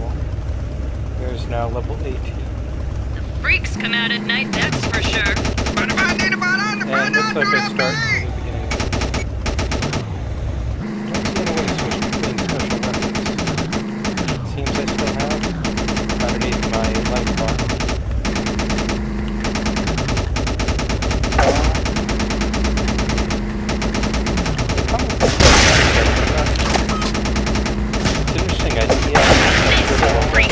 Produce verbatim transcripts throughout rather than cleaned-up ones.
normal. There's now level eighteen. The freaks come out at night, that's for sure. And it looks like I start from the beginning. Don't see any way to switch between special weapons. It seems I still have underneath my life bar. It's an interesting idea. Freak.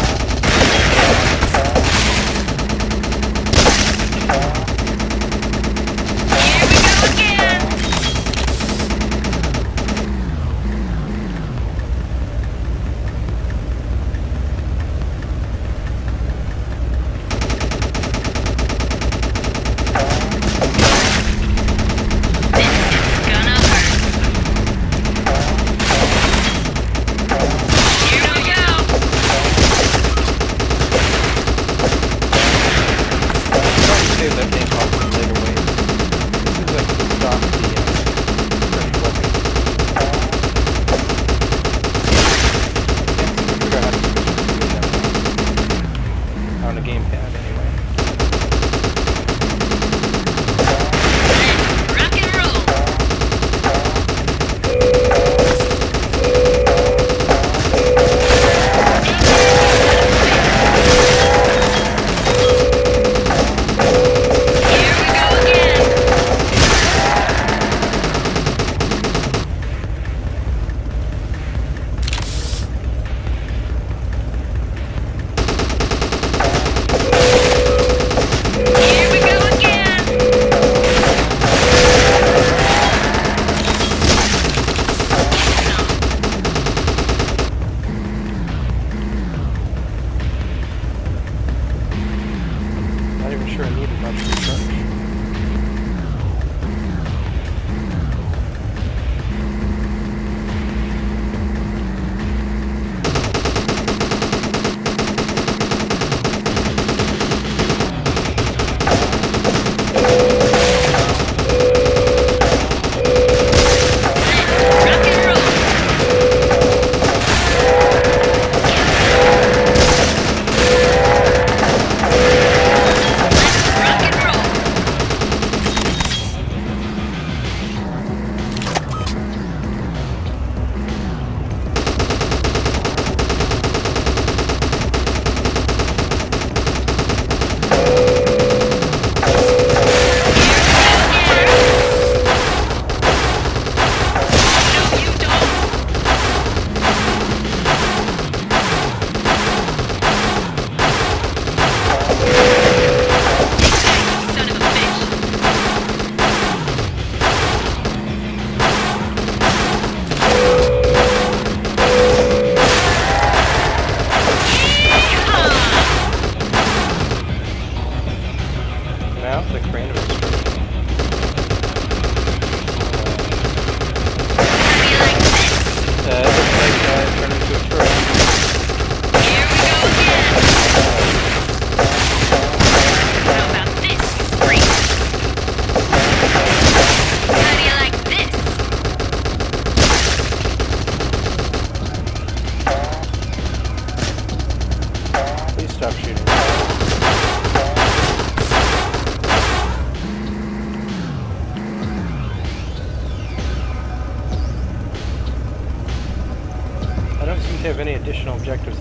Have any additional objectives?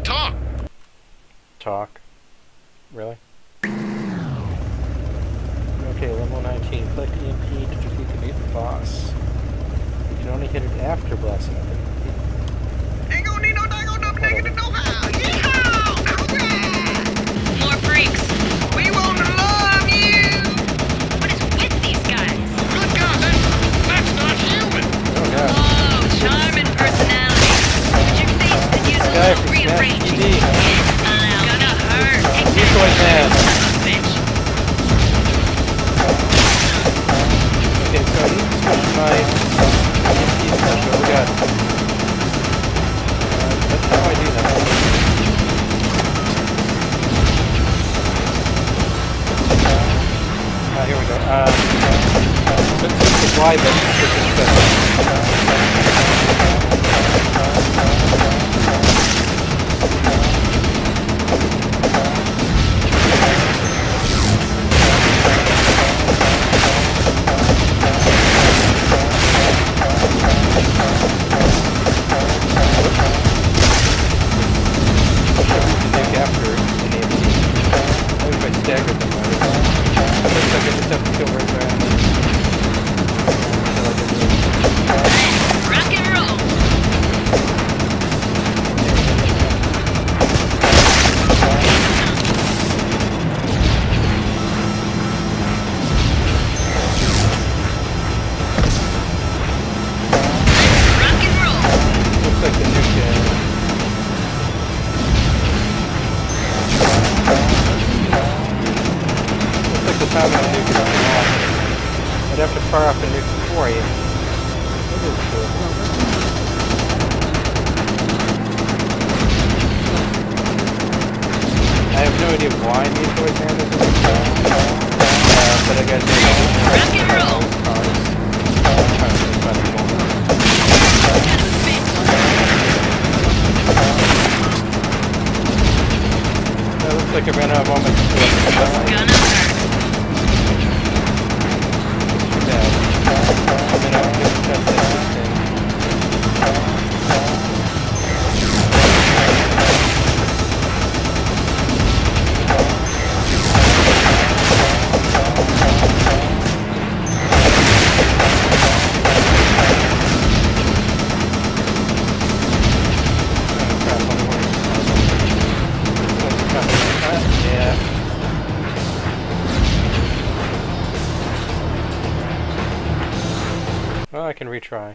Talk. Talk. Really? Okay, level nineteen. Click E M P to defeat the mutant boss. You can only hit it after blasting it. Ain't gonna need no dang on dumb nigga to know how. Yeehaw! More freaks. We wanna love you. What is with these guys? Good God, that's, that's not human. Oh god. Oh, charm and personality. But your face could use a Guy little from rearranging. Smash T V. It's allowed. Gonna hurt. Take that, Decoy man. son of a bitch. Okay, so I need to switch my E M P special. We got. Uh, that's how I do that. Ah, here we go. Uh, let's use the Y button for this special. After an E M P. Maybe if I staggered them, I would. Looks like I just have to kill right there. Until I get rid Rock and roll. Rock and roll. Looks like the nuke. Uh, looks like the time I nuke is going off. I'd have to fire off the nuke before I. That is cool. I have no idea why I need to advance this. Uh, but I guess Rock and roll. I'm trying to think about it more. That looks like I ran out of moments to This is gonna hurt. Too bad. I'm gonna have to test this thing. Well, I can retry.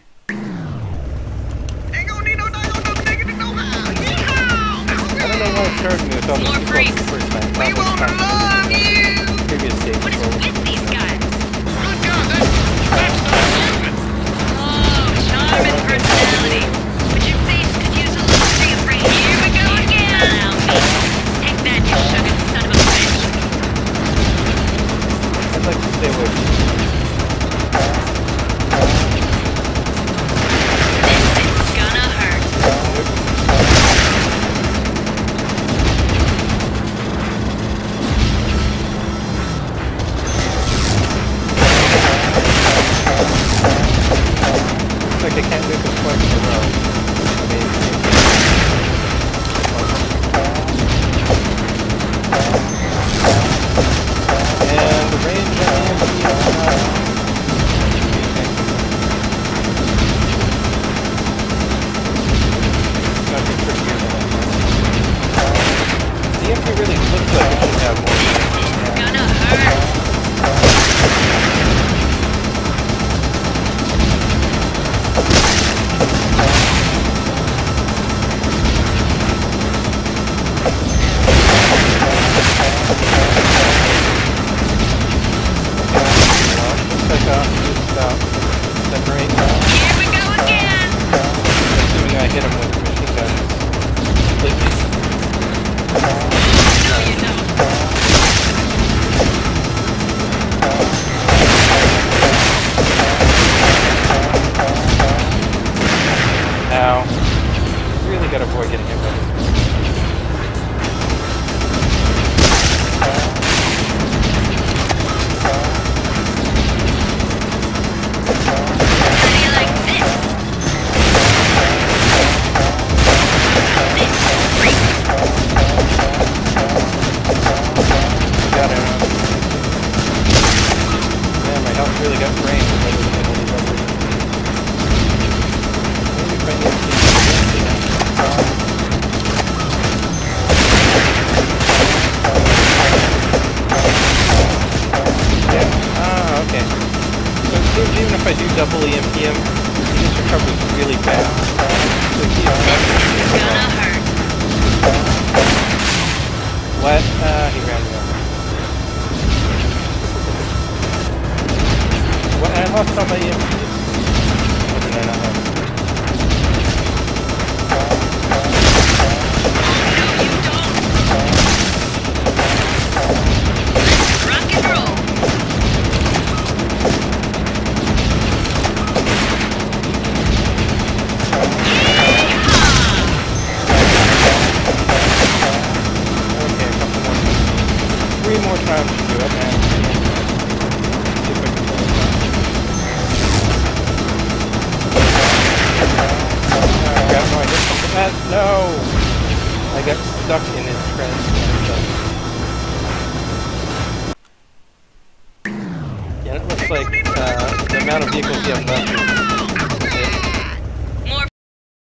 Ain't gonna need no dang on dumb nigga to know how. Yeehaw! I don't know why it started me with all More these freaks. people the first time. We Probably wanna time love you. previous stage. What is before we- with these guys? Good God, that's, that's not human. Oh, charm and personality. But your face could use a little rearranging. Here we go again. Allow me. Take that, you sugar son of a bitch. I'd like to stay away from This is gonna hurt. Looks like I can't do this twice in a row. double E M P him, he just recovers really fast. So he's not This gonna is gonna hurt. What? Uh, he ran me over. What? I lost all my E M Ps. Or did I not have them? No, you don't. Let's rock and roll. Okay, a couple more. Three more times to do it, man. See if I can pull this off. Oh, crap, no, I hit something. Ah, no! I got stuck in his trench. Yeah, it looks like uh, the amount of vehicles you have left is